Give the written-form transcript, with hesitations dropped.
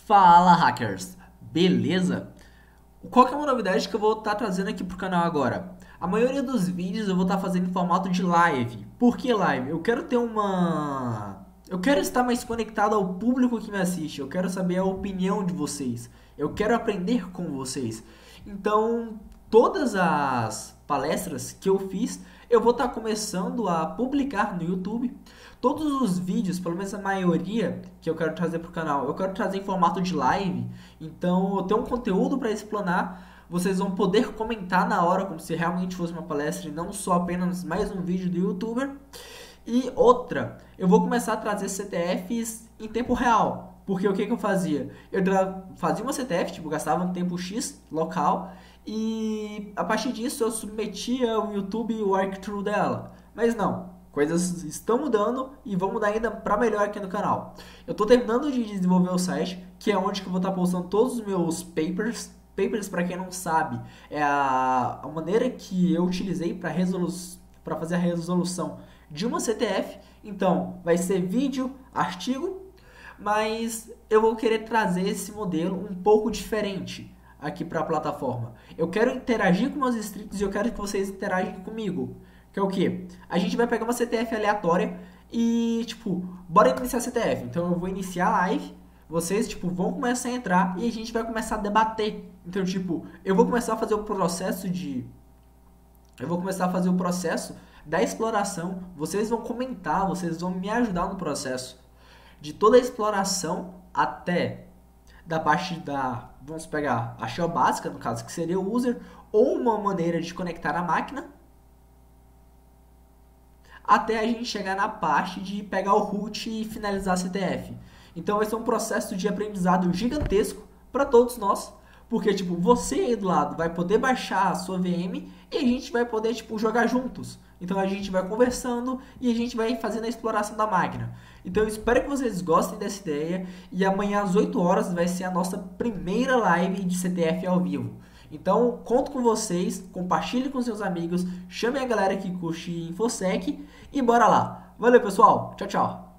Fala, hackers! Beleza? Qual que é uma novidade que eu vou estar trazendo aqui pro canal agora? A maioria dos vídeos eu vou estar fazendo em formato de live. Por que live? Eu quero ter uma... Eu quero estar mais conectado ao público que me assiste. Eu quero saber a opinião de vocês. Eu quero aprender com vocês. Então, todas as palestras que eu fiz, eu vou estar começando a publicar no YouTube. Todos os vídeos, pelo menos a maioria que eu quero trazer para o canal, eu quero trazer em formato de live. Então eu tenho um conteúdo para explanar. Vocês vão poder comentar na hora, como se realmente fosse uma palestra e não só apenas mais um vídeo do YouTuber. E outra, eu vou começar a trazer CTFs em tempo real. Porque o que eu fazia? Eu fazia uma CTF, tipo, gastava um tempo X local e a partir disso eu submetia o YouTube e o walkthrough dela. Mas não, coisas estão mudando e vão mudar ainda para melhor aqui no canal. Eu estou terminando de desenvolver o site, que é onde que eu vou estar postando todos os meus papers. Papers, para quem não sabe, é a maneira que eu utilizei para fazer a resolução de uma CTF. Então, vai ser vídeo, artigo, mas eu vou querer trazer esse modelo um pouco diferente aqui para a plataforma. Eu quero interagir com meus inscritos e eu quero que vocês interagem comigo. Que é o que? A gente vai pegar uma CTF aleatória e, tipo, bora iniciar a CTF. Então eu vou iniciar a live, vocês, tipo, vão começar a entrar e a gente vai começar a debater. Então, tipo, eu vou começar a fazer o processo de... Eu vou começar a fazer o processo da exploração. Vocês vão comentar, vocês vão me ajudar no processo. De toda a exploração até da parte da... Vamos pegar a shell básica, no caso, que seria o user, ou uma maneira de conectar a máquina, até a gente chegar na parte de pegar o root e finalizar a CTF. Então vai ser um processo de aprendizado gigantesco para todos nós, porque tipo, você aí do lado vai poder baixar a sua VM e a gente vai poder tipo jogar juntos. Então a gente vai conversando e a gente vai fazendo a exploração da máquina. Então eu espero que vocês gostem dessa ideia e amanhã às 8 horas vai ser a nossa primeira live de CTF ao vivo. Então, conto com vocês, compartilhe com seus amigos, chame a galera que curte InfoSec e bora lá. Valeu, pessoal. Tchau, tchau.